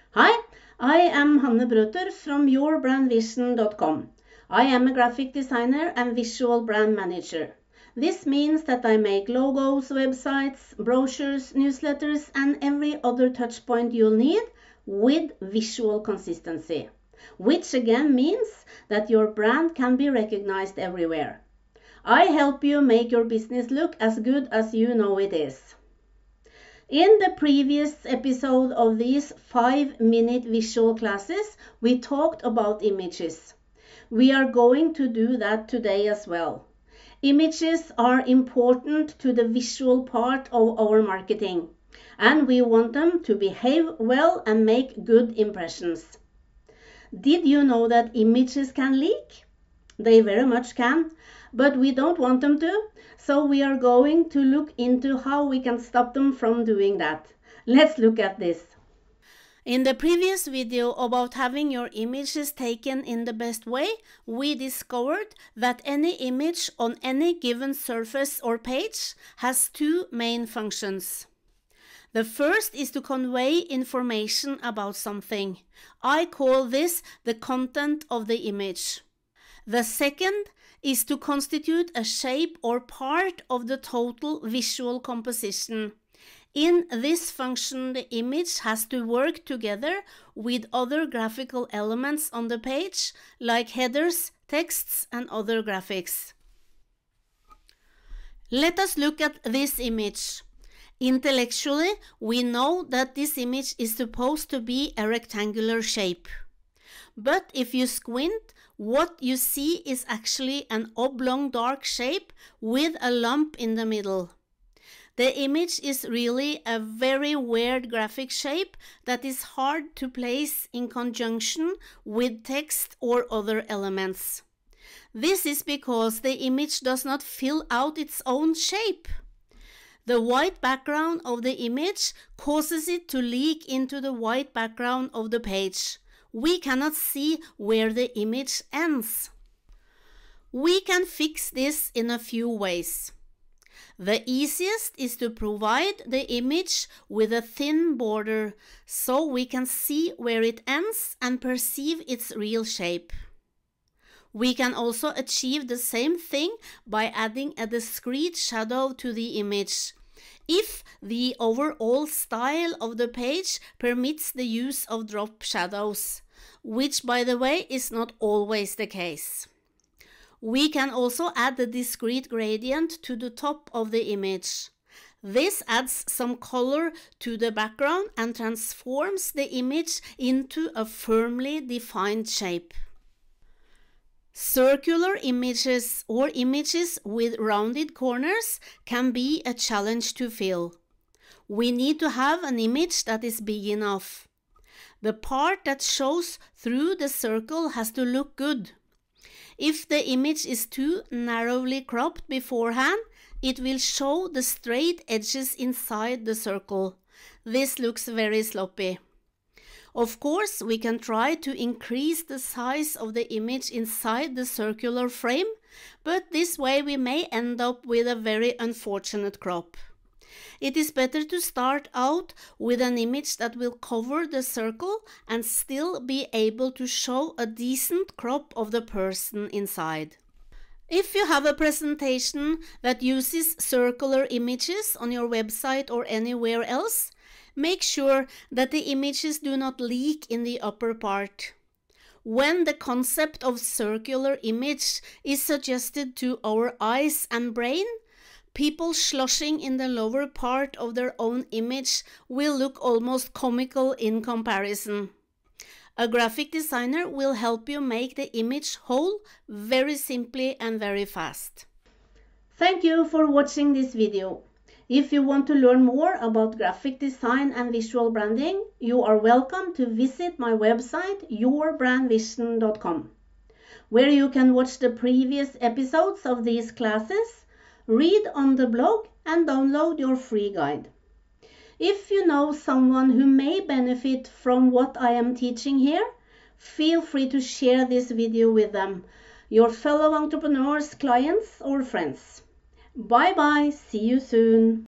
Hi, I am Hanne Brøter from yourbrandvision.com. I am a graphic designer and visual brand manager. This means that I make logos, websites, brochures, newsletters, and every other touch point you'll need with visual consistency, which again means that your brand can be recognized everywhere. I help you make your business look as good as you know it is. In the previous episode of these 5-minute visual classes, we talked about images. We are going to do that today as well. Images are important to the visual part of our marketing, and we want them to behave well and make good impressions. Did you know that images can leak? They very much can, but we don't want them to, so we are going to look into how we can stop them from doing that. Let's look at this. In the previous video about having your images taken in the best way, we discovered that any image on any given surface or page has two main functions. The first is to convey information about something. I call this the content of the image. The second is to constitute a shape or part of the total visual composition. In this function, the image has to work together with other graphical elements on the page, like headers, texts, and other graphics. Let us look at this image. Intellectually, we know that this image is supposed to be a rectangular shape. But if you squint, what you see is actually an oblong dark shape with a lump in the middle. The image is really a very weird graphic shape that is hard to place in conjunction with text or other elements. This is because the image does not fill out its own shape. The white background of the image causes it to leak into the white background of the page. We cannot see where the image ends. We can fix this in a few ways. The easiest is to provide the image with a thin border so we can see where it ends and perceive its real shape. We can also achieve the same thing by adding a discrete shadow to the image, if the overall style of the page permits the use of drop shadows, which by the way is not always the case. We can also add the discrete gradient to the top of the image. This adds some color to the background and transforms the image into a firmly defined shape. Circular images or images with rounded corners can be a challenge to fill. We need to have an image that is big enough. The part that shows through the circle has to look good. If the image is too narrowly cropped beforehand, it will show the straight edges inside the circle. This looks very sloppy. Of course, we can try to increase the size of the image inside the circular frame, but this way we may end up with a very unfortunate crop. It is better to start out with an image that will cover the circle and still be able to show a decent crop of the person inside. If you have a presentation that uses circular images on your website or anywhere else, make sure that the images do not leak in the upper part. When the concept of circular image is suggested to our eyes and brain, people sloshing in the lower part of their own image will look almost comical in comparison. A graphic designer will help you make the image whole very simply and very fast. Thank you for watching this video. If you want to learn more about graphic design and visual branding, you are welcome to visit my website yourbrandvision.com, where you can watch the previous episodes of these classes, read on the blog, and download your free guide. If you know someone who may benefit from what I am teaching here, feel free to share this video with them, your fellow entrepreneurs, clients, or friends. Bye bye, see you soon.